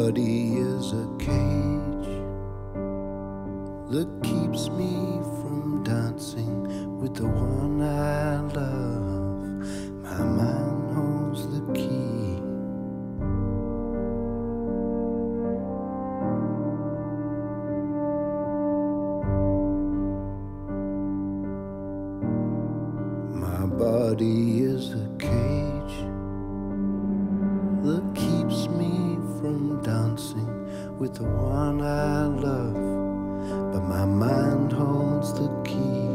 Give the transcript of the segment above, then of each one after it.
body is a cage that keeps me from dancing with the one I love. My mind holds the key. My body is a cage that keeps me from dancing with the one I love, but my mind holds the key.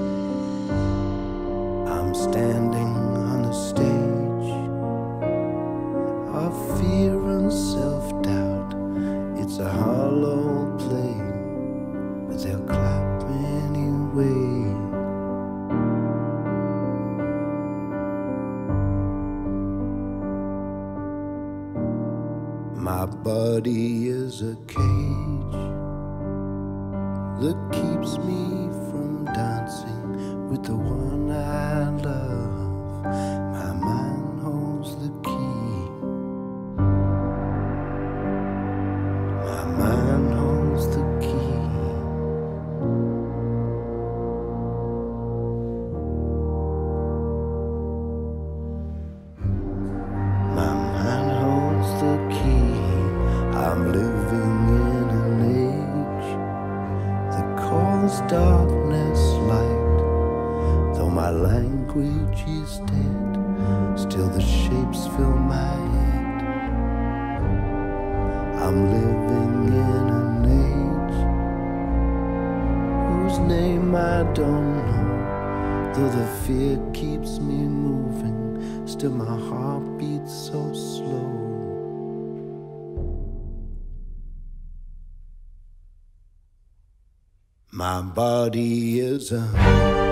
I'm standing on the stage of fear and self-doubt. It's a hollow play, but they'll clap anyway. My body is a cage that keeps me from dancing with the one I love. My mind holds the key. My mind holds the key. My mind holds the key. I'm living in an age that calls darkness light. Though my language is dead, still the shapes fill my head. I'm living in an age whose name I don't know. Though the fear keeps me moving, still my heart beats so slow. My body is a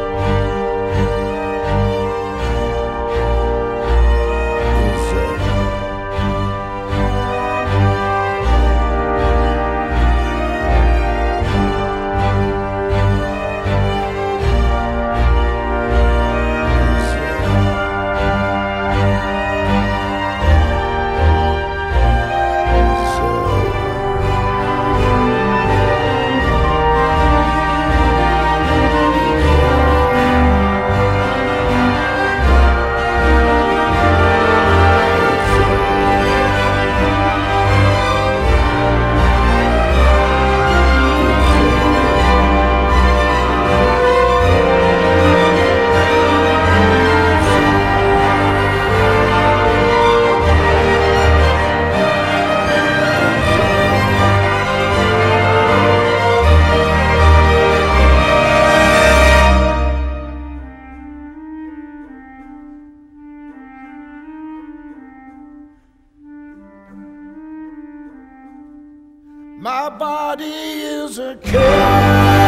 my body is a cage.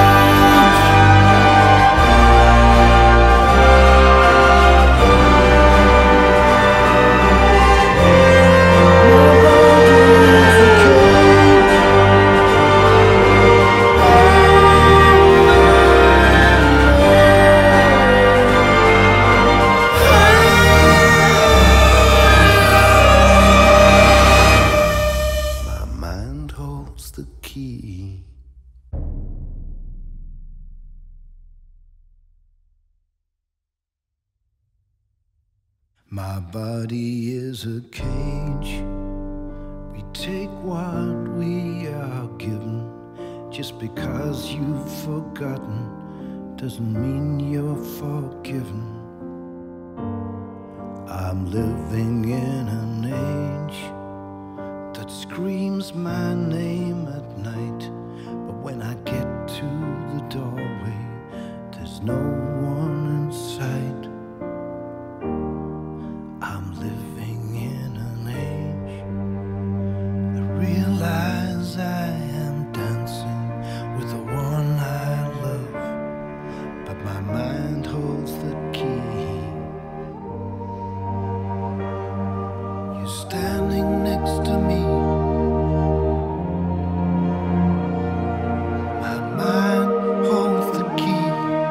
The key. My body is a cage. We take what we are given. Just because you've forgotten doesn't mean you're forgiven. I'm living in an age that screams my name at night, but when I get to the doorway, there's no one in sight. I'm living in an age that realize I am dancing with the one I love, but my mind holds the key. You're standing next to me. My mind holds the key.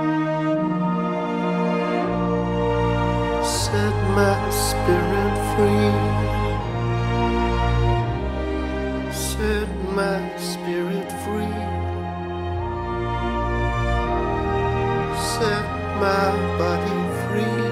Set my spirit free. my body free.